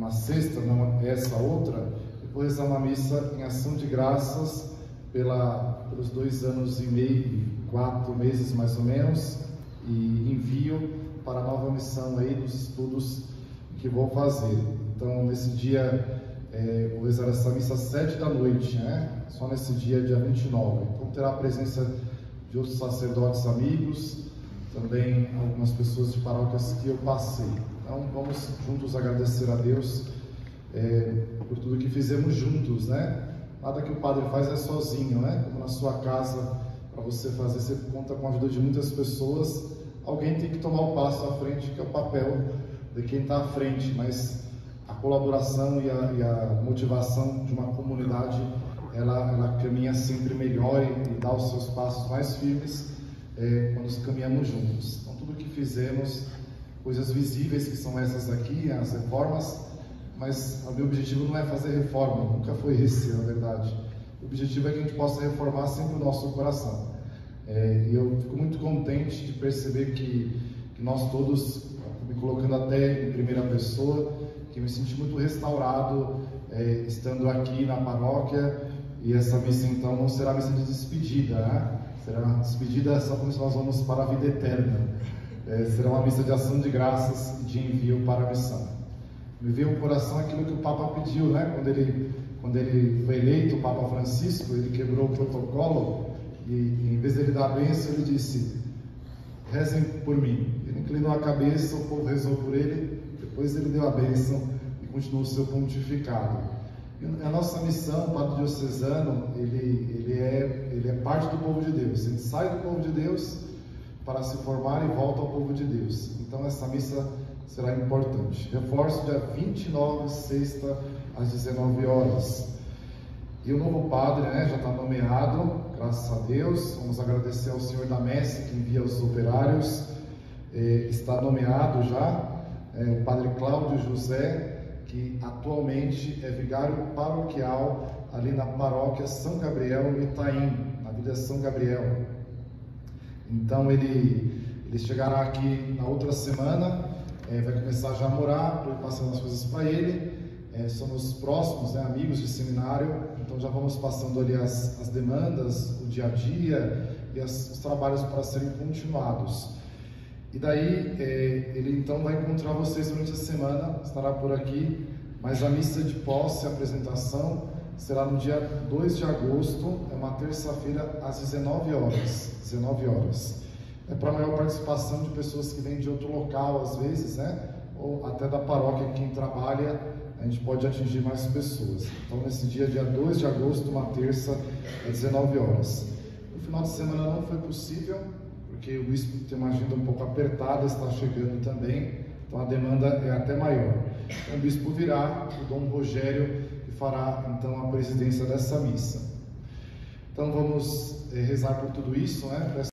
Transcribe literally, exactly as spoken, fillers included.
uma sexta, não essa outra, eu vou rezar uma missa em ação de graças pela, pelos dois anos e meio, quatro meses mais ou menos, e envio para a nova missão aí dos estudos que vou fazer. Então, nesse dia, é, vou rezar essa missa às sete da noite, né? Só nesse dia, dia vinte e nove. Então, terá a presença de outros sacerdotes amigos, também algumas pessoas de paróquias que eu passei. Então, vamos juntos agradecer a Deus é, por tudo que fizemos juntos, né? Nada que o padre faz é sozinho, né? Como na sua casa, para você fazer, você conta com a ajuda de muitas pessoas. Alguém tem que tomar o passo à frente, que é o papel de quem está à frente, mas a colaboração e a, e a motivação de uma comunidade, ela, ela caminha sempre melhor e, e dá os seus passos mais firmes é, quando caminhamos juntos. Então, tudo que fizemos, coisas visíveis que são essas aqui, as reformas, mas o meu objetivo não é fazer reforma, nunca foi esse, na verdade. O objetivo é que a gente possa reformar sempre o nosso coração. É, e eu fico muito contente de perceber que, que nós todos, me colocando até em primeira pessoa, que eu me senti muito restaurado é, estando aqui na paróquia. E essa missa então não será missa de despedida, né? Será uma despedida só quando nós vamos para a vida eterna. É, será uma missa de ação de graças e de envio para a missão. Me veio ao coração aquilo que o Papa pediu, né? Quando ele, quando ele foi eleito, o Papa Francisco, ele quebrou o protocolo e, em vez de ele dar a bênção, ele disse: rezem por mim. Ele inclinou a cabeça, o povo rezou por ele, depois ele deu a bênção e continuou o seu pontificado. E a nossa missão, o Padre Diocesano, ele, ele, é, ele é parte do povo de Deus. Ele sai do povo de Deus para se formar e volta ao povo de Deus. Então essa missa será importante. Reforço dia vinte e nove, sexta, às dezenove horas. E o novo padre, né, já está nomeado, graças a Deus. Vamos agradecer ao Senhor da Messe que envia os operários. É, está nomeado já é, o padre Cláudio José, que atualmente é vigário paroquial ali na paróquia São Gabriel, em Itaim, na Vila São Gabriel. Então ele, ele chegará aqui na outra semana, é, vai começar já a morar, estou passando as coisas para ele. É, somos próximos, né, amigos de seminário, então já vamos passando ali as, as demandas, o dia a dia e as, os trabalhos para serem continuados. E daí é, ele então vai encontrar vocês durante a semana, estará por aqui, mas a missa de posse, a apresentação, será no dia dois de agosto, é uma terça-feira, às dezenove horas. dezenove horas. É para maior participação de pessoas que vêm de outro local, às vezes, né? Ou até da paróquia, quem trabalha, a gente pode atingir mais pessoas. Então, nesse dia, dia dois de agosto, uma terça, às dezenove horas. No final de semana não foi possível, porque o bispo tem uma agenda um pouco apertada, está chegando também, então a demanda é até maior. Então, o bispo virá, o Dom Rogério, que fará então a presidência dessa missa. Então vamos é, rezar por tudo isso, né?